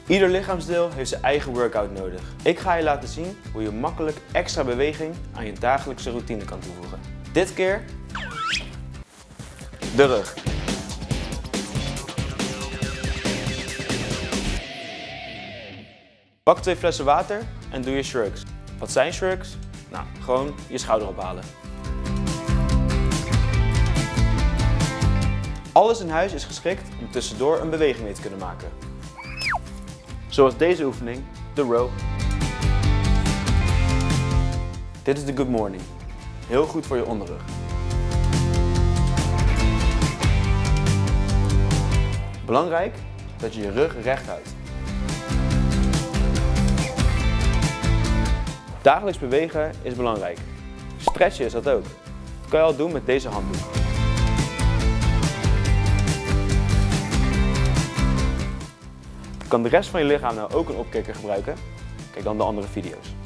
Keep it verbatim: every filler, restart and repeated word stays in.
Ieder lichaamsdeel heeft zijn eigen workout nodig. Ik ga je laten zien hoe je makkelijk extra beweging aan je dagelijkse routine kan toevoegen. Dit keer de rug. Pak twee flessen water en doe je shrugs. Wat zijn shrugs? Nou, gewoon je schouder ophalen. Alles in huis is geschikt om tussendoor een beweging mee te kunnen maken. Zoals deze oefening, de row. Dit is de good morning. Heel goed voor je onderrug. Belangrijk dat je je rug recht houdt. Dagelijks bewegen is belangrijk. Stretchen is dat ook. Dat kan je al doen met deze handdoek. Kan de rest van je lichaam nou ook een opkikker gebruiken? Kijk dan de andere video's.